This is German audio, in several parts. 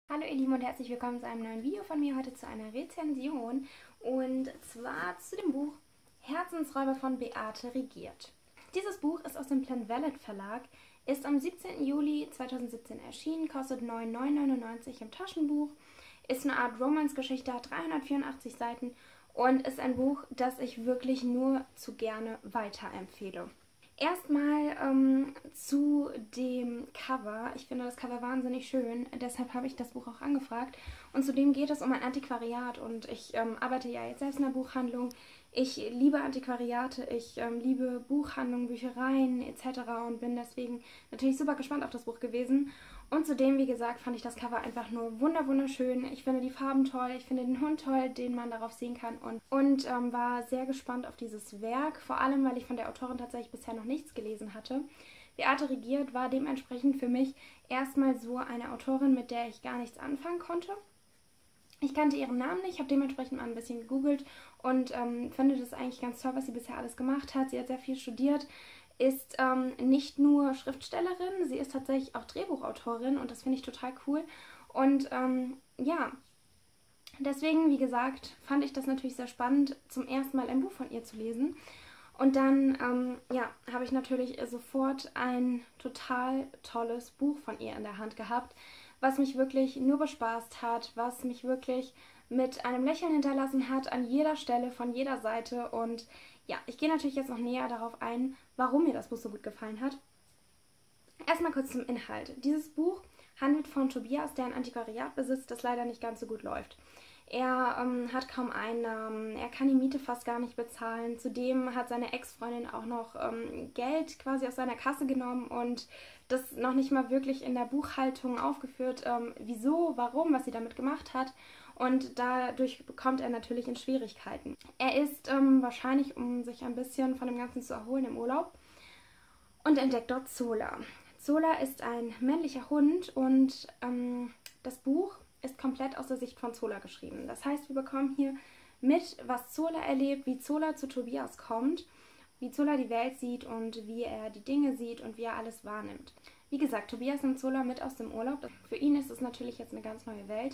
Hallo ihr Lieben und herzlich willkommen zu einem neuen Video von mir, heute zu einer Rezension und zwar zu dem Buch Herzensräuber von Beate Regiert. Dieses Buch ist aus dem Planvalet Verlag, ist am 17. Juli 2017 erschienen, kostet 9,99 € im Taschenbuch, ist eine Art Romance-Geschichte, hat 384 Seiten und ist ein Buch, das ich wirklich nur zu gerne weiterempfehle. Erstmal zu dem Cover. Ich finde das Cover wahnsinnig schön, deshalb habe ich das Buch auch angefragt. Und zudem geht es um ein Antiquariat und ich arbeite ja jetzt selbst in der Buchhandlung. Ich liebe Antiquariate, ich liebe Buchhandlungen, Büchereien etc. und bin deswegen natürlich super gespannt auf das Buch gewesen. Und zudem, wie gesagt, fand ich das Cover einfach nur wunderschön. Ich finde die Farben toll, ich finde den Hund toll, den man darauf sehen kann und war sehr gespannt auf dieses Werk, vor allem, weil ich von der Autorin tatsächlich bisher noch nichts gelesen hatte. Beate Regiert war dementsprechend für mich erstmal so eine Autorin, mit der ich gar nichts anfangen konnte. Ich kannte ihren Namen nicht, habe dementsprechend mal ein bisschen gegoogelt und finde das eigentlich ganz toll, was sie bisher alles gemacht hat. Sie hat sehr viel studiert, ist nicht nur Schriftstellerin, sie ist tatsächlich auch Drehbuchautorin und das finde ich total cool. Und ja, deswegen, wie gesagt, fand ich das natürlich sehr spannend, zum ersten Mal ein Buch von ihr zu lesen. Und dann, ja, habe ich natürlich sofort ein total tolles Buch von ihr in der Hand gehabt, was mich wirklich nur bespaßt hat, was mich wirklich mit einem Lächeln hinterlassen hat an jeder Stelle, von jeder Seite. Und ja, ich gehe natürlich jetzt noch näher darauf ein, warum mir das Buch so gut gefallen hat. Erstmal kurz zum Inhalt. Dieses Buch handelt von Tobias, der ein Antiquariat besitzt, das leider nicht ganz so gut läuft. Er hat kaum Einnahmen, er kann die Miete fast gar nicht bezahlen. Zudem hat seine Ex-Freundin auch noch Geld quasi aus seiner Kasse genommen und das noch nicht mal wirklich in der Buchhaltung aufgeführt, wieso, warum, was sie damit gemacht hat. Und dadurch kommt er natürlich in Schwierigkeiten. Er ist wahrscheinlich, um sich ein bisschen von dem Ganzen zu erholen, im Urlaub und entdeckt dort Zola. Zola ist ein männlicher Hund und das Buch ist komplett aus der Sicht von Zola geschrieben. Das heißt, wir bekommen hier mit, was Zola erlebt, wie Zola zu Tobias kommt, wie Zola die Welt sieht und wie er die Dinge sieht und wie er alles wahrnimmt. Wie gesagt, Tobias nimmt Zola mit aus dem Urlaub. Für ihn ist es natürlich jetzt eine ganz neue Welt.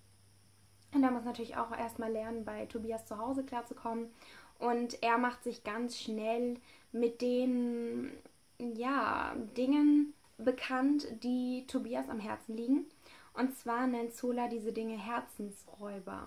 Und er muss natürlich auch erstmal lernen, bei Tobias zu Hause klarzukommen. Und er macht sich ganz schnell mit den, ja, Dingen bekannt, die Tobias am Herzen liegen. Und zwar nennt Zola diese Dinge Herzensräuber.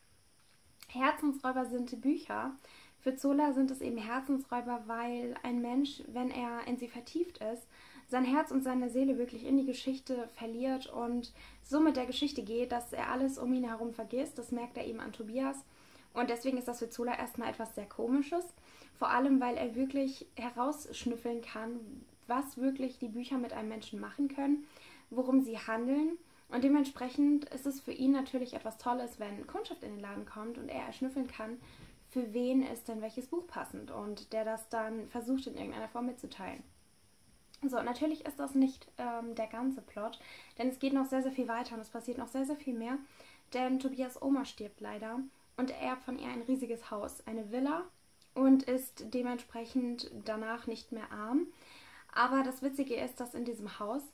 Herzensräuber sind Bücher. Für Zola sind es eben Herzensräuber, weil ein Mensch, wenn er in sie vertieft ist, sein Herz und seine Seele wirklich in die Geschichte verliert und so mit der Geschichte geht, dass er alles um ihn herum vergisst. Das merkt er eben an Tobias. Und deswegen ist das für Zola erstmal etwas sehr Komisches. Vor allem, weil er wirklich herausschnüffeln kann, was wirklich die Bücher mit einem Menschen machen können, worum sie handeln. Und dementsprechend ist es für ihn natürlich etwas Tolles, wenn Kundschaft in den Laden kommt und er erschnüffeln kann, für wen ist denn welches Buch passend und der das dann versucht in irgendeiner Form mitzuteilen. So, natürlich ist das nicht der ganze Plot, denn es geht noch sehr viel weiter und es passiert noch sehr viel mehr, denn Tobias Oma stirbt leider und er erbt von ihr ein riesiges Haus, eine Villa und ist dementsprechend danach nicht mehr arm. Aber das Witzige ist, dass in diesem Haus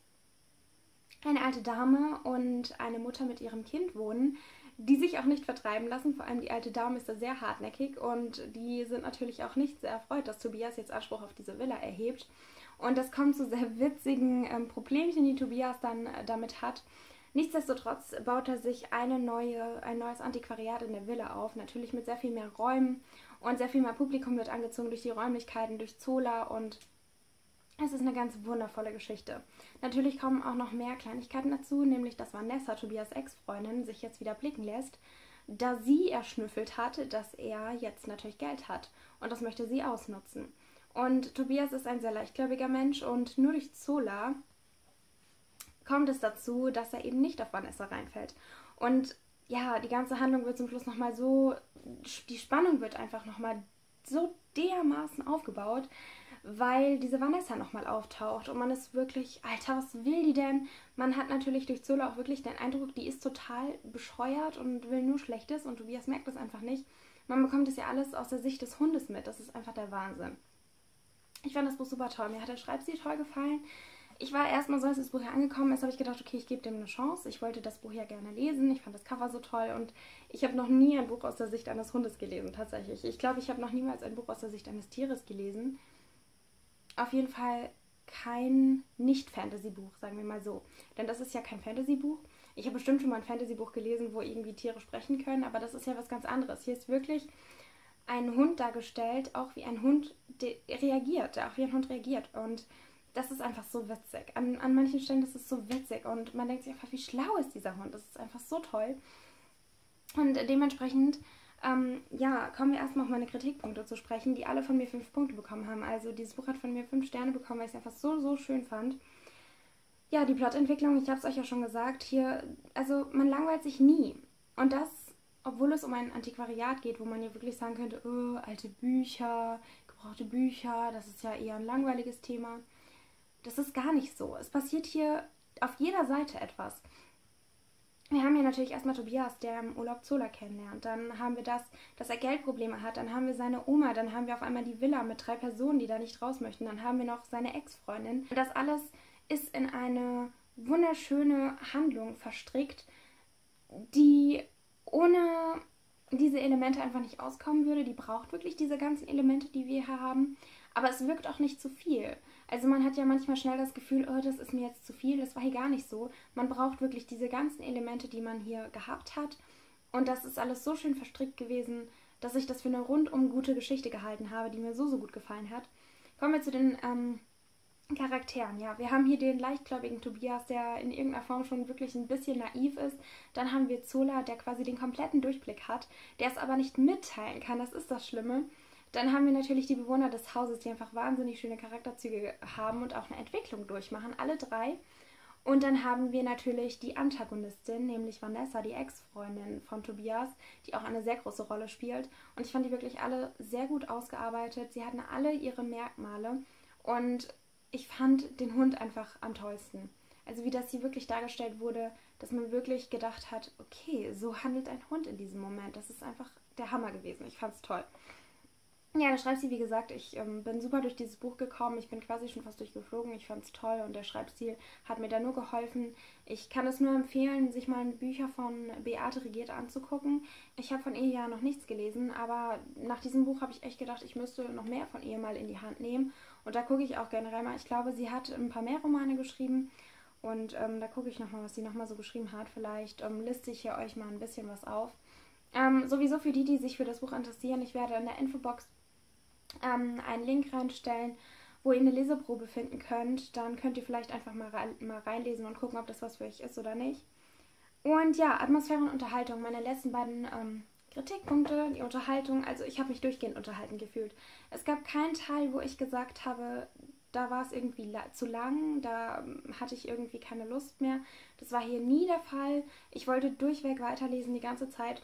eine alte Dame und eine Mutter mit ihrem Kind wohnen, die sich auch nicht vertreiben lassen. Vor allem die alte Dame ist da sehr hartnäckig und die sind natürlich auch nicht sehr erfreut, dass Tobias jetzt Anspruch auf diese Villa erhebt. Und das kommt zu sehr witzigen Problemchen, die Tobias dann damit hat. Nichtsdestotrotz baut er sich ein neues Antiquariat in der Villa auf, natürlich mit sehr viel mehr Räumen und sehr viel mehr Publikum wird angezogen durch die Räumlichkeiten, durch Zola und es ist eine ganz wundervolle Geschichte. Natürlich kommen auch noch mehr Kleinigkeiten dazu, nämlich dass Vanessa, Tobias Ex-Freundin, sich jetzt wieder blicken lässt, da sie erschnüffelt hat, dass er jetzt natürlich Geld hat und das möchte sie ausnutzen. Und Tobias ist ein sehr leichtgläubiger Mensch und nur durch Zola kommt es dazu, dass er eben nicht auf Vanessa reinfällt. Und ja, die ganze Handlung wird zum Schluss nochmal so, die Spannung wird einfach nochmal so dermaßen aufgebaut, weil diese Vanessa nochmal auftaucht und man ist wirklich, Alter, was will die denn? Man hat natürlich durch Zola auch wirklich den Eindruck, die ist total bescheuert und will nur Schlechtes und Tobias merkt das einfach nicht. Man bekommt das ja alles aus der Sicht des Hundes mit, das ist einfach der Wahnsinn. Ich fand das Buch super toll, mir hat der Schreibstil toll gefallen. Ich war erstmal so, als das Buch hier angekommen ist, habe ich gedacht, okay, ich gebe dem eine Chance. Ich wollte das Buch ja gerne lesen. Ich fand das Cover so toll und ich habe noch nie ein Buch aus der Sicht eines Hundes gelesen, tatsächlich. Ich glaube, ich habe noch niemals ein Buch aus der Sicht eines Tieres gelesen. Auf jeden Fall kein Nicht-Fantasy-Buch, sagen wir mal so. Denn das ist ja kein Fantasy-Buch. Ich habe bestimmt schon mal ein Fantasy-Buch gelesen, wo irgendwie Tiere sprechen können, aber das ist ja was ganz anderes. Hier ist wirklich ein Hund dargestellt, auch wie ein Hund reagiert, der auch wie ein Hund reagiert. Und das ist einfach so witzig. An manchen Stellen ist es so witzig und man denkt sich einfach, wie schlau ist dieser Hund. Das ist einfach so toll. Und dementsprechend, ja, kommen wir erstmal auf meine Kritikpunkte zu sprechen, die alle von mir 5 Punkte bekommen haben. Also dieses Buch hat von mir 5 Sterne bekommen, weil ich es einfach so, so schön fand. Ja, die Plotentwicklung, ich habe es euch ja schon gesagt, hier, also man langweilt sich nie. Und das, obwohl es um ein Antiquariat geht, wo man ja wirklich sagen könnte, oh, alte Bücher, gebrauchte Bücher, das ist ja eher ein langweiliges Thema. Das ist gar nicht so. Es passiert hier auf jeder Seite etwas. Wir haben hier natürlich erstmal Tobias, der im Urlaub Zola kennenlernt. Dann haben wir das, dass er Geldprobleme hat. Dann haben wir seine Oma. Dann haben wir auf einmal die Villa mit 3 Personen, die da nicht raus möchten. Dann haben wir noch seine Ex-Freundin. Und das alles ist in eine wunderschöne Handlung verstrickt, die ohne diese Elemente einfach nicht auskommen würde. Die braucht wirklich diese ganzen Elemente, die wir hier haben. Aber es wirkt auch nicht zu viel. Also man hat ja manchmal schnell das Gefühl, oh, das ist mir jetzt zu viel. Das war hier gar nicht so. Man braucht wirklich diese ganzen Elemente, die man hier gehabt hat. Und das ist alles so schön verstrickt gewesen, dass ich das für eine rundum gute Geschichte gehalten habe, die mir so, so gut gefallen hat. Kommen wir zu den Charakteren. Ja, wir haben hier den leichtgläubigen Tobias, der in irgendeiner Form schon wirklich ein bisschen naiv ist. Dann haben wir Zola, der quasi den kompletten Durchblick hat, der es aber nicht mitteilen kann. Das ist das Schlimme. Dann haben wir natürlich die Bewohner des Hauses, die einfach wahnsinnig schöne Charakterzüge haben und auch eine Entwicklung durchmachen, alle 3. Und dann haben wir natürlich die Antagonistin, nämlich Vanessa, die Ex-Freundin von Tobias, die auch eine sehr große Rolle spielt. Und ich fand die wirklich alle sehr gut ausgearbeitet. Sie hatten alle ihre Merkmale und ich fand den Hund einfach am tollsten. Also wie das hier wirklich dargestellt wurde, dass man wirklich gedacht hat, okay, so handelt ein Hund in diesem Moment. Das ist einfach der Hammer gewesen. Ich fand's toll. Ja, da schreibt sie, wie gesagt, ich bin super durch dieses Buch gekommen. Ich bin quasi schon fast durchgeflogen. Ich fand es toll und der Schreibstil hat mir da nur geholfen. Ich kann es nur empfehlen, sich mal Bücher von Beate Regiert anzugucken. Ich habe von ihr ja noch nichts gelesen, aber nach diesem Buch habe ich echt gedacht, ich müsste noch mehr von ihr mal in die Hand nehmen. Und da gucke ich auch generell mal. Ich glaube, sie hat ein paar mehr Romane geschrieben. Und da gucke ich nochmal, was sie nochmal so geschrieben hat. Vielleicht liste ich hier euch mal ein bisschen was auf. Sowieso für die, die sich für das Buch interessieren, ich werde in der Infobox einen Link reinstellen, wo ihr eine Leseprobe finden könnt. Dann könnt ihr vielleicht einfach mal reinlesen und gucken, ob das was für euch ist oder nicht. Und ja, Atmosphäre und Unterhaltung, meine letzten beiden Kritikpunkte, die Unterhaltung, also ich habe mich durchgehend unterhalten gefühlt. Es gab keinen Teil, wo ich gesagt habe, da war es irgendwie zu lang, da hatte ich irgendwie keine Lust mehr. Das war hier nie der Fall. Ich wollte durchweg weiterlesen die ganze Zeit.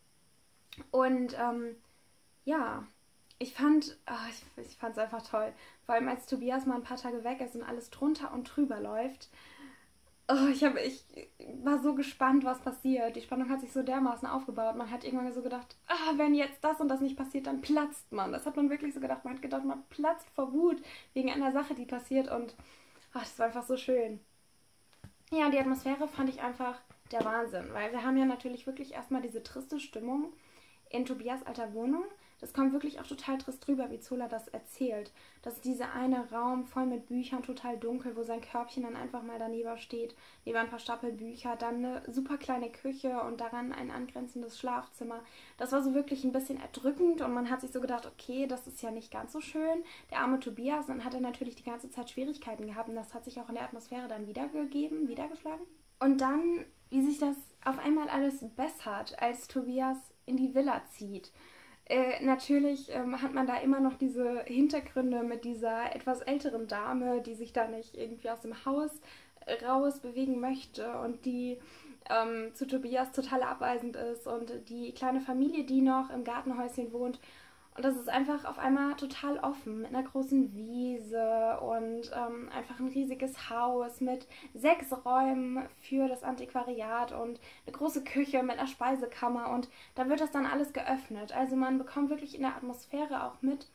Und ja, ich fand es einfach toll. Vor allem als Tobias mal ein paar Tage weg ist und alles drunter und drüber läuft. Oh, ich war so gespannt, was passiert. Die Spannung hat sich so dermaßen aufgebaut. Man hat irgendwann so gedacht, wenn jetzt das und das nicht passiert, dann platzt man. Das hat man wirklich so gedacht. Man hat gedacht, man platzt vor Wut wegen einer Sache, die passiert. Und das war einfach so schön. Ja, und die Atmosphäre fand ich einfach der Wahnsinn. Weil wir haben ja natürlich wirklich erstmal diese triste Stimmung in Tobias alter Wohnung. Das kommt wirklich auch total trist drüber, wie Zola das erzählt. Dass dieser eine Raum voll mit Büchern, total dunkel, wo sein Körbchen dann einfach mal daneben steht, neben ein paar Stapel Bücher, dann eine super kleine Küche und daran ein angrenzendes Schlafzimmer. Das war so wirklich ein bisschen erdrückend und man hat sich so gedacht, okay, das ist ja nicht ganz so schön. Der arme Tobias, dann hat er natürlich die ganze Zeit Schwierigkeiten gehabt und das hat sich auch in der Atmosphäre dann wiedergeschlagen. Und dann, wie sich das auf einmal alles bessert, als Tobias in die Villa zieht. Natürlich hat man da immer noch diese Hintergründe mit dieser etwas älteren Dame, die sich da nicht irgendwie aus dem Haus raus bewegen möchte und die zu Tobias total abweisend ist und die kleine Familie, die noch im Gartenhäuschen wohnt. Und das ist einfach auf einmal total offen mit einer großen Wiese und einfach ein riesiges Haus mit 6 Räumen für das Antiquariat und eine große Küche mit einer Speisekammer und da wird das dann alles geöffnet. Also man bekommt wirklich in der Atmosphäre auch mit,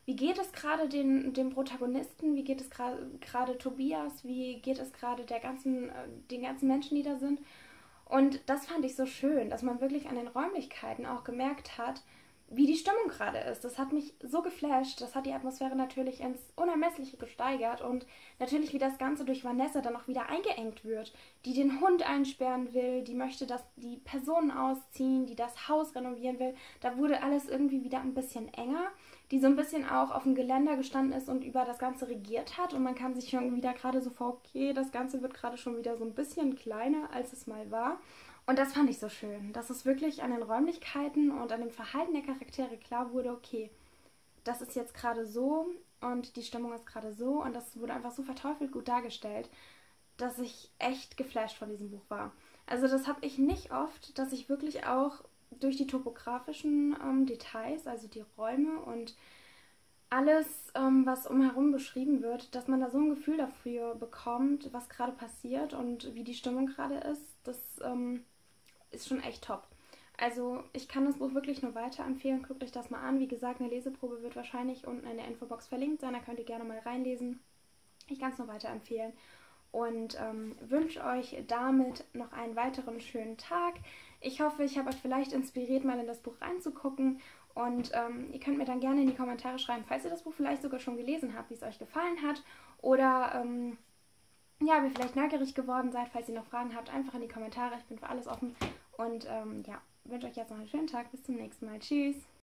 wie geht es gerade dem Protagonisten, wie geht es gerade Tobias, wie geht es gerade den ganzen Menschen, die da sind. Und das fand ich so schön, dass man wirklich an den Räumlichkeiten auch gemerkt hat, wie die Stimmung gerade ist. Das hat mich so geflasht. Das hat die Atmosphäre natürlich ins Unermessliche gesteigert. Und natürlich, wie das Ganze durch Vanessa dann auch wieder eingeengt wird. Die den Hund einsperren will, die möchte, dass die Personen ausziehen, die das Haus renovieren will. Da wurde alles irgendwie wieder ein bisschen enger. Die so ein bisschen auch auf dem Geländer gestanden ist und über das Ganze regiert hat. Und man kam sich schon wieder gerade so vor, okay, das Ganze wird gerade schon wieder so ein bisschen kleiner, als es mal war. Und das fand ich so schön, dass es wirklich an den Räumlichkeiten und an dem Verhalten der Charaktere klar wurde, okay, das ist jetzt gerade so und die Stimmung ist gerade so und das wurde einfach so verteufelt gut dargestellt, dass ich echt geflasht von diesem Buch war. Also das habe ich nicht oft, dass ich wirklich auch durch die topografischen Details, also die Räume und alles, was umherum beschrieben wird, dass man da so ein Gefühl dafür bekommt, was gerade passiert und wie die Stimmung gerade ist. Das ist schon echt top. Also ich kann das Buch wirklich nur weiterempfehlen. Guckt euch das mal an. Wie gesagt, eine Leseprobe wird wahrscheinlich unten in der Infobox verlinkt sein. Da könnt ihr gerne mal reinlesen. Ich kann es nur weiterempfehlen. Und wünsche euch damit noch einen weiteren schönen Tag. Ich hoffe, ich habe euch vielleicht inspiriert, mal in das Buch reinzugucken. Und ihr könnt mir dann gerne in die Kommentare schreiben, falls ihr das Buch vielleicht sogar schon gelesen habt, wie es euch gefallen hat. Oder ja, wie ihr vielleicht neugierig geworden seid. Falls ihr noch Fragen habt, einfach in die Kommentare. Ich bin für alles offen. Und ja, wünsche euch jetzt noch einen schönen Tag. Bis zum nächsten Mal. Tschüss.